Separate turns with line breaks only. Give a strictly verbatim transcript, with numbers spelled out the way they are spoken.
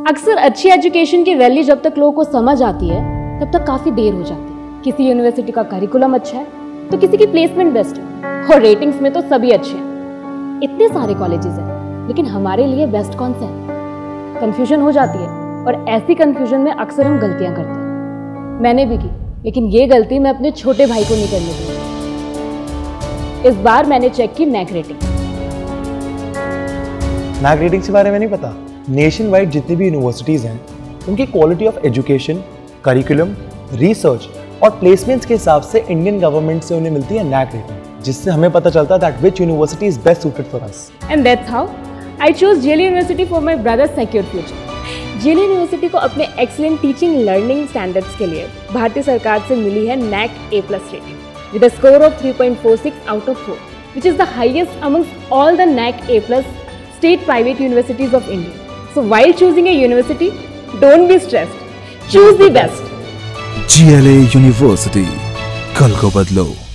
अक्सर अच्छी एजुकेशन की वैल्यू जब तक लोगों को समझ आती है तब तक काफ़ी देर हो जाती है। किसी यूनिवर्सिटी का करिकुलम अच्छा है तो किसी की प्लेसमेंट बेस्ट है और रेटिंग्स में तो सभी अच्छे हैं। इतने सारे कॉलेजेस हैं लेकिन हमारे लिए बेस्ट कौन सा है? कंफ्यूजन हो जाती है और ऐसी कंफ्यूजन में अक्सर हम गलतियां करते हैं। मैंने भी की, लेकिन ये गलती मैं अपने छोटे भाई को नहीं करने दूंगी। इस बार मैंने चेक की नैक रेटिंग।
नैक रेटिंग के बारे में नहीं पता? नेशन वाइड जितनी भी यूनिवर्सिटीज हैं उनकी quality of education, curriculum, research और प्लेसमेंट्स के हिसाब से इंडियन गवर्नमेंट से उन्हें मिलती है नैक रेटिंग, जिससे हमें पता चलता है that which university is best suited for us.
And that's how I chose JLU university for my brothers secure future. JLU university को अपने एक्सीलेंट टीचिंग लर्निंग स्टैंडर्ड्स के लिए भारतीय सरकार से मिली है NAAC A plus rating with a score of three point four six out of four, which is the highest amongst all the NAAC A plus state private universities of India. So while choosing a university, don't be stressed. Choose the best.
G L A University. कल को बदलो।